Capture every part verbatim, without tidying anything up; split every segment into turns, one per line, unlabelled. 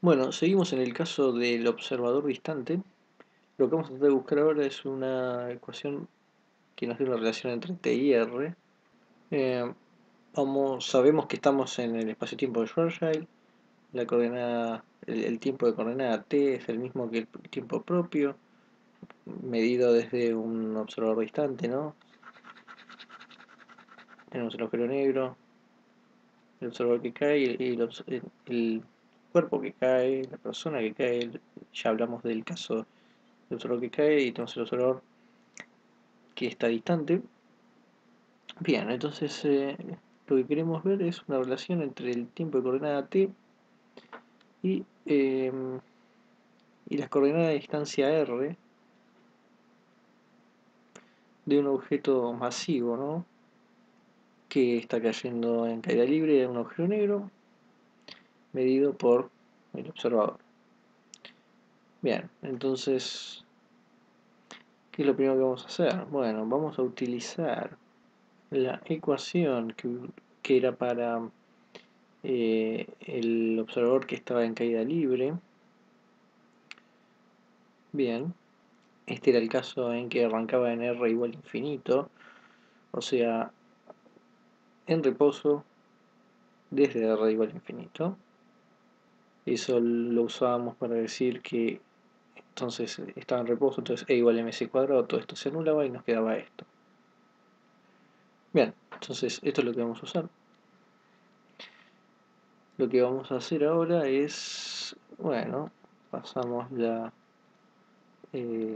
Bueno, seguimos en el caso del observador distante. Lo que vamos a tratar de buscar ahora es una ecuación que nos dé una relación entre t y r. Eh, vamos, sabemos que estamos en el espacio-tiempo de Schwarzschild. La coordenada, el, el tiempo de coordenada t es el mismo que el tiempo propio, medido desde un observador distante, ¿no? Tenemos el agujero negro, el observador que cae y el, el, el cuerpo que cae, la persona que cae. Ya hablamos del caso del observador que cae y tenemos el observador que está distante. Bien, entonces eh, lo que queremos ver es una relación entre el tiempo de coordenada t y, eh, y las coordenadas de distancia r de un objeto masivo, ¿no? Que está cayendo en caída libre de un agujero negro medido por el observador. Bien, entonces, ¿qué es lo primero que vamos a hacer? Bueno, vamos a utilizar la ecuación que, que era para eh, el observador que estaba en caída libre. Bien, este era el caso en que arrancaba en r igual a infinito, o sea, en reposo desde r igual a infinito. Eso lo usábamos para decir que entonces estaba en reposo, entonces e igual a mc cuadrado, todo esto se anulaba y nos quedaba esto. Bien, entonces esto es lo que vamos a usar. Lo que vamos a hacer ahora es, bueno, pasamos la, eh,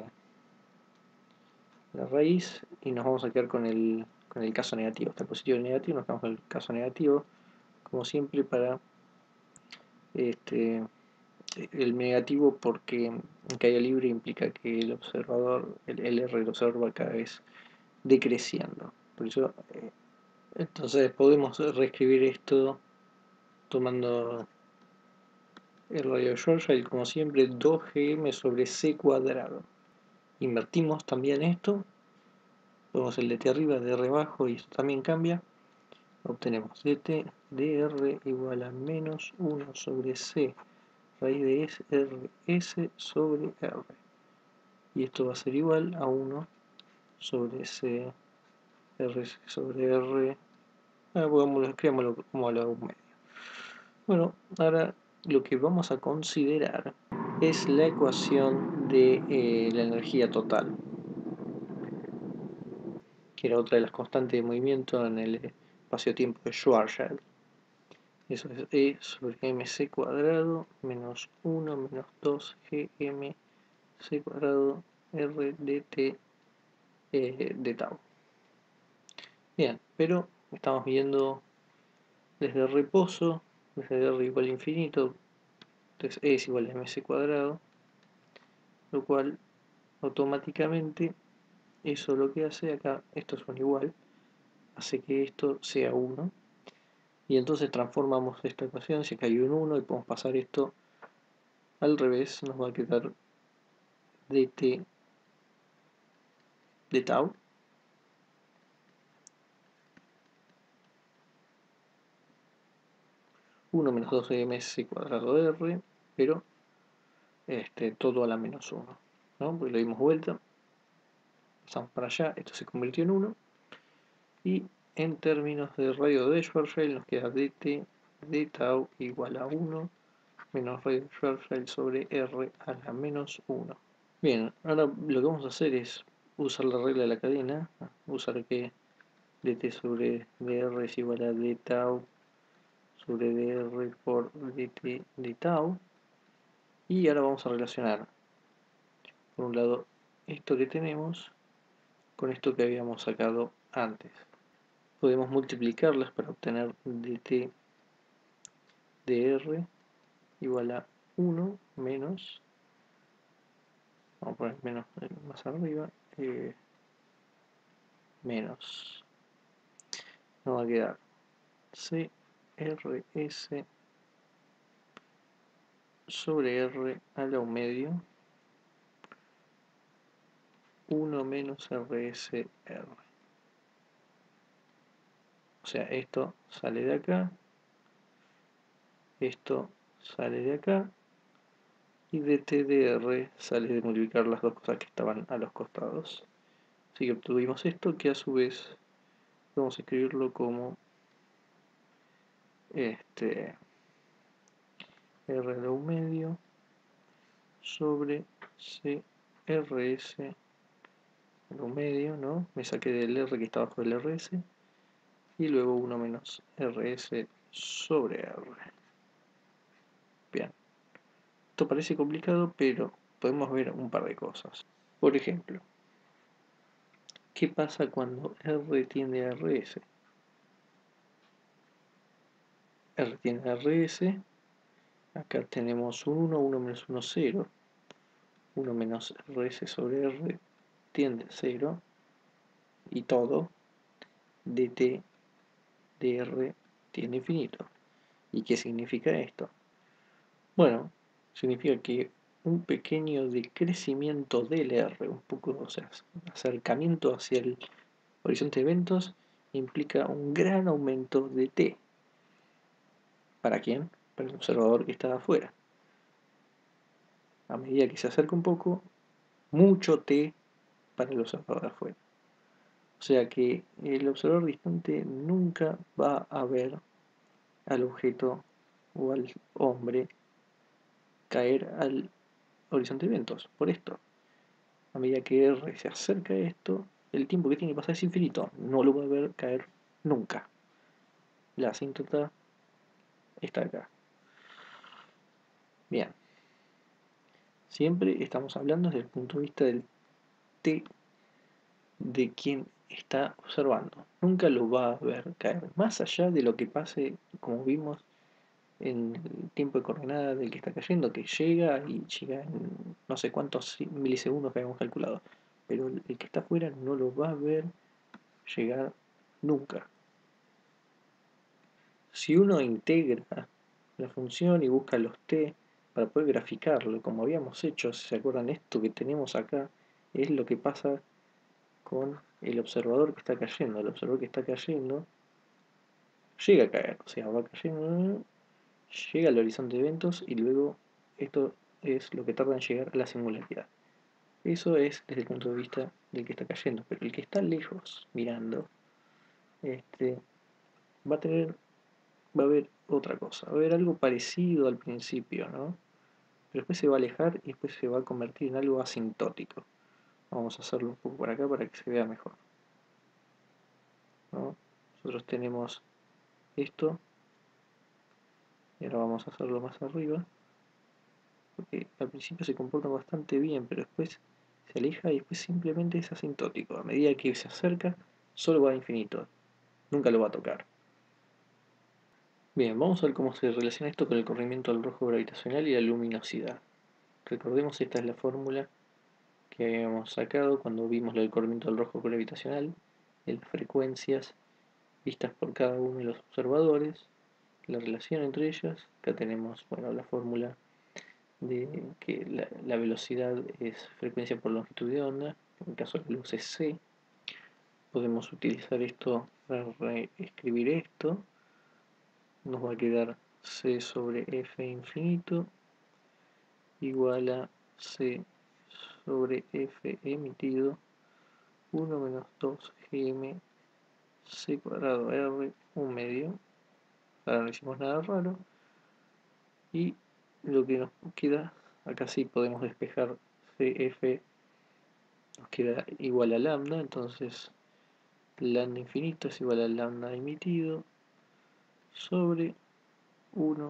la raíz y nos vamos a quedar con el, con el caso negativo. Está el positivo y el negativo, nos quedamos con el caso negativo, como siempre, para este, el negativo, porque en caída libre implica que el observador, el, el R del observador va cada vez decreciendo. Por eso, eh, entonces podemos reescribir esto tomando el radio de Schwarzschild, como siempre, dos ge eme sobre c cuadrado. Invertimos también esto, ponemos el dt arriba, dr abajo y esto también cambia. Obtenemos dt dr igual a menos uno sobre c raíz de s, rs sobre r. Y esto va a ser igual a uno sobre c r sobre r. Ah, bueno, escribámoslo como a la un medio. Bueno, ahora lo que vamos a considerar es la ecuación de eh, la energía total, que era otra de las constantes de movimiento en el espacio-tiempo de Schwarzschild. Eso es E sobre mc cuadrado menos uno menos dos ge eme c cuadrado r dt eh, de tau. Bien, pero estamos viendo desde el reposo, desde r igual a infinito, entonces E es igual a mc cuadrado, lo cual automáticamente eso lo que hace acá, estos son igual, hace que esto sea uno, y entonces transformamos esta ecuación, si acá hay un uno y podemos pasar esto al revés, nos va a quedar dt de tau uno menos dos mc cuadrado de r, pero este, todo a la menos uno, ¿no? Porque le dimos vuelta, pasamos para allá, esto se convirtió en uno, y en términos de radio de Schwarzschild nos queda dt de tau igual a uno menos radio de Schwarzschild sobre r a la menos uno. Bien, ahora lo que vamos a hacer es usar la regla de la cadena, usar que dt sobre dr es igual a d tau sobre dr por dt de tau, y ahora vamos a relacionar por un lado esto que tenemos con esto que habíamos sacado antes. Podemos multiplicarlas para obtener dt dr igual a uno menos, vamos a poner menos más arriba, eh, menos, nos va a quedar crs sobre r a la un medio uno menos rsr. O sea, esto sale de acá, esto sale de acá, y dt de r sale de multiplicar las dos cosas que estaban a los costados. Así que obtuvimos esto, que a su vez vamos a escribirlo como este r de un medio sobre crs de un medio, ¿no? Me saqué del r que está abajo del rs y luego uno menos rs sobre r. Bien, esto parece complicado, pero podemos ver un par de cosas. Por ejemplo, ¿qué pasa cuando r tiende a rs? R tiende a rs, acá tenemos un uno, uno menos uno, cero. uno menos rs sobre r tiende a cero. Y todo dt de r tiende a infinito. ¿Y qué significa esto? Bueno, significa que un pequeño decrecimiento del r, un poco, o sea, acercamiento hacia el horizonte de eventos, implica un gran aumento de t. ¿Para quién? Para el observador que está afuera. A medida que se acerca un poco, mucho t para el observador de afuera. O sea que el observador distante nunca va a ver al objeto o al hombre caer al horizonte de eventos. Por esto, a medida que R se acerca a esto, el tiempo que tiene que pasar es infinito. No lo va a ver caer nunca. La asíntota está acá. Bien. Siempre estamos hablando desde el punto de vista del t de quien está observando. Nunca lo va a ver caer. Más allá de lo que pase, como vimos en el tiempo de coordenada del que está cayendo, que llega y llega en no sé cuántos milisegundos que habíamos calculado. Pero el que está afuera no lo va a ver llegar nunca. Si uno integra la función y busca los t para poder graficarlo, como habíamos hecho, si se acuerdan, esto que tenemos acá es lo que pasa con el observador que está cayendo. El observador que está cayendo llega a caer, o sea, va cayendo, llega al horizonte de eventos y luego esto es lo que tarda en llegar a la singularidad. Eso es desde el punto de vista del que está cayendo, pero el que está lejos mirando, este, va a tener, va a haber otra cosa, va a haber algo parecido al principio, ¿no? Pero después se va a alejar y después se va a convertir en algo asintótico. Vamos a hacerlo un poco por acá para que se vea mejor, ¿no? Nosotros tenemos esto y ahora vamos a hacerlo más arriba, porque al principio se comporta bastante bien, pero después se aleja y después simplemente es asintótico. A medida que se acerca, solo va a infinito, nunca lo va a tocar. Bien, vamos a ver cómo se relaciona esto con el corrimiento del rojo gravitacional y la luminosidad. Recordemos, esta es la fórmula que habíamos sacado cuando vimos lo del corrimiento del rojo gravitacional, de las frecuencias vistas por cada uno de los observadores, la relación entre ellas. Acá tenemos, bueno, la fórmula de que la, la velocidad es frecuencia por longitud de onda, en el caso de la luz es c. Podemos utilizar esto para reescribir esto. Nos va a quedar c sobre f infinito igual a c sobre f emitido uno menos dos gm c cuadrado r un medio. Ahora no hicimos nada raro. Y lo que nos queda, acá sí podemos despejar cf, nos queda igual a lambda, entonces lambda infinito es igual a lambda emitido sobre uno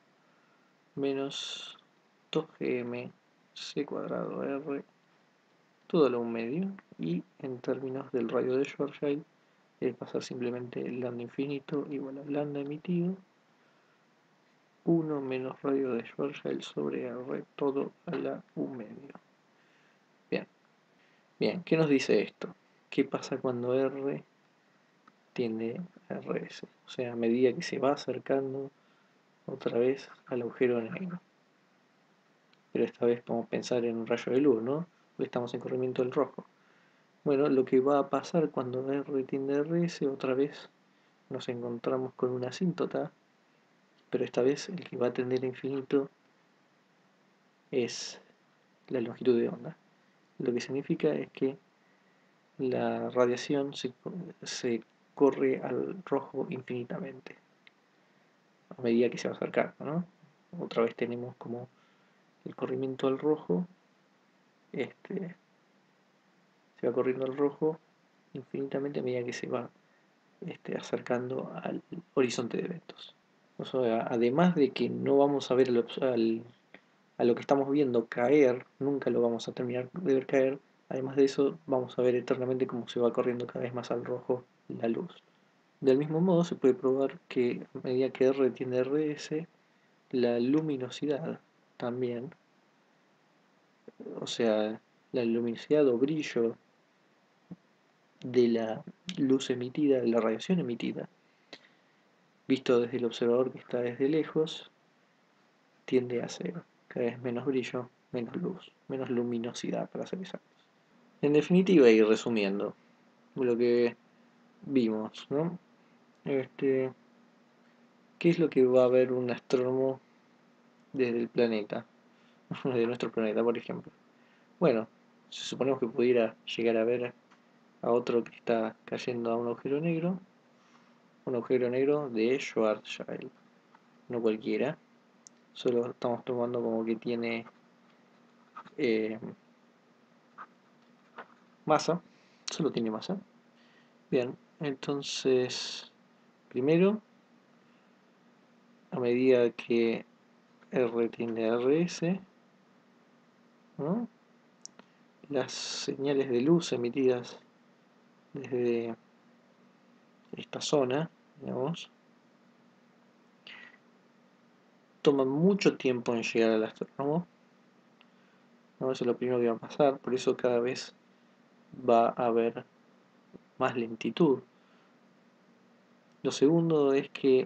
menos dos gm c cuadrado r todo a la un medio. Y en términos del radio de Schwarzschild es pasar simplemente lambda infinito igual a lambda emitido uno menos radio de Schwarzschild sobre r todo a la un medio. Bien, bien, ¿qué nos dice esto? ¿Qué pasa cuando r tiende a rs? O sea, a medida que se va acercando otra vez al agujero negro. Pero esta vez podemos pensar en un rayo de luz, ¿no? Porque estamos en corrimiento del rojo. Bueno, lo que va a pasar cuando r tiende a rs, otra vez nos encontramos con una asíntota, pero esta vez el que va a tender a infinito es la longitud de onda. Lo que significa es que la radiación se, se corre al rojo infinitamente a medida que se va acercando, ¿no? Otra vez tenemos como el corrimiento al rojo, este, se va corriendo al rojo infinitamente a medida que se va este, acercando al horizonte de eventos. O sea, además de que no vamos a ver al, al, a lo que estamos viendo caer, nunca lo vamos a terminar de ver caer, además de eso vamos a ver eternamente cómo se va corriendo cada vez más al rojo la luz. Del mismo modo se puede probar que a medida que R tiende a R S, la luminosidad también, o sea, la luminosidad o brillo de la luz emitida, de la radiación emitida, visto desde el observador que está desde lejos, tiende a ser cada vez menos brillo, menos luz, menos luminosidad, para ser exactos. En definitiva, y resumiendo lo que vimos, ¿no? Este, ¿qué es lo que va a ver un astrónomo desde el planeta? De nuestro planeta, por ejemplo. Bueno, si suponemos que pudiera llegar a ver a otro que está cayendo a un agujero negro, un agujero negro de Schwarzschild, no cualquiera, solo estamos tomando como que tiene eh, masa, solo tiene masa. Bien, entonces, primero, a medida que R tiende a R S, ¿no? Las señales de luz emitidas desde esta zona, digamos, toman mucho tiempo en llegar al astrónomo, ¿no? Eso es lo primero que va a pasar, por eso cada vez va a haber más lentitud. Lo segundo es que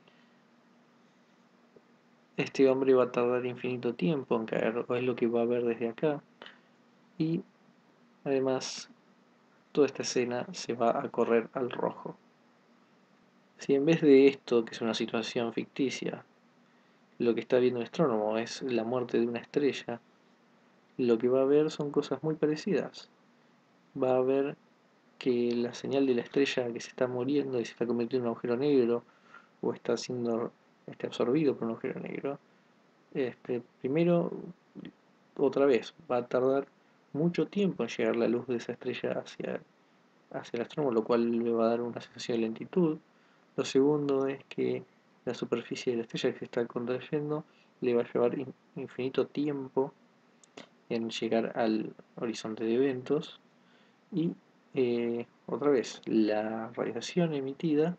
este hombre va a tardar infinito tiempo en caer, o es lo que va a ver desde acá, y además toda esta escena se va a correr al rojo. Si en vez de esto, que es una situación ficticia, lo que está viendo el astrónomo es la muerte de una estrella, lo que va a ver son cosas muy parecidas. Va a ver que la señal de la estrella que se está muriendo y se está convirtiendo en un agujero negro, o está siendo este, absorbido por un agujero negro, este, primero, otra vez, va a tardar mucho tiempo en llegar la luz de esa estrella hacia, hacia el astrónomo, lo cual le va a dar una sensación de lentitud. Lo segundo es que la superficie de la estrella que se está contrayendo le va a llevar infinito tiempo en llegar al horizonte de eventos. Y eh, otra vez, la radiación emitida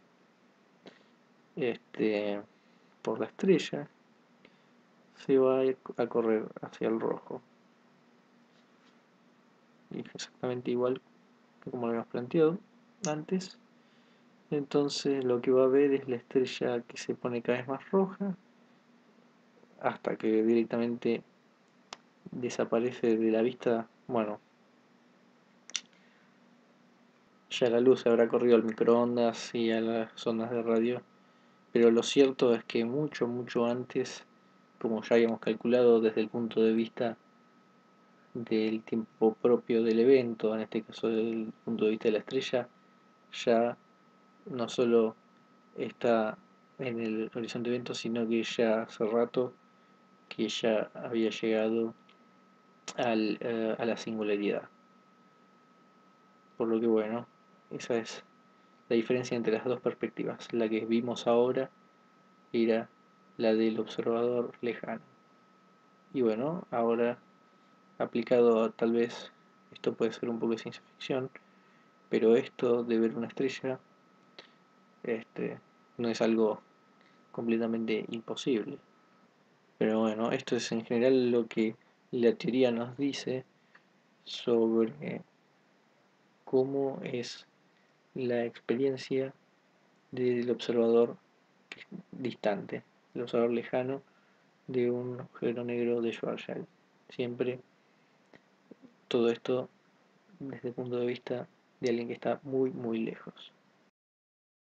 este, por la estrella se va a correr hacia el rojo. Y es exactamente igual que como lo habíamos planteado antes. Entonces lo que va a ver es la estrella que se pone cada vez más roja hasta que directamente desaparece de la vista. Bueno, ya la luz se habrá corrido al microondas y a las ondas de radio, pero lo cierto es que mucho, mucho antes, como ya habíamos calculado desde el punto de vista del tiempo propio del evento, en este caso desde el punto de vista de la estrella, ya no solo está en el horizonte de eventos, sino que ya hace rato que ya había llegado al, eh, a la singularidad. Por lo que bueno, esa es la diferencia entre las dos perspectivas. La que vimos ahora era la del observador lejano. Y bueno, ahora aplicado a, tal vez, esto puede ser un poco de ciencia ficción, pero esto de ver una estrella este, no es algo completamente imposible. Pero bueno, esto es en general lo que la teoría nos dice sobre cómo es la experiencia del observador distante, el observador lejano de un agujero negro de Schwarzschild. Siempre todo esto desde el punto de vista de alguien que está muy muy lejos.